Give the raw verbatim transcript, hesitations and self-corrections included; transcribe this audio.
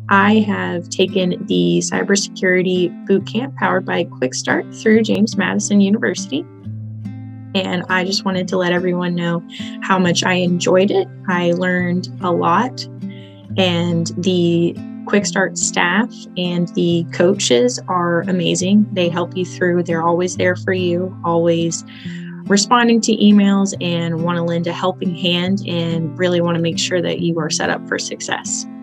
I have taken the Cybersecurity Bootcamp powered by QuickStart through James Madison University. And I just wanted to let everyone know how much I enjoyed it. I learned a lot, and the QuickStart staff and the coaches are amazing. They help you through. They're always there for you, always responding to emails, and want to lend a helping hand and really want to make sure that you are set up for success.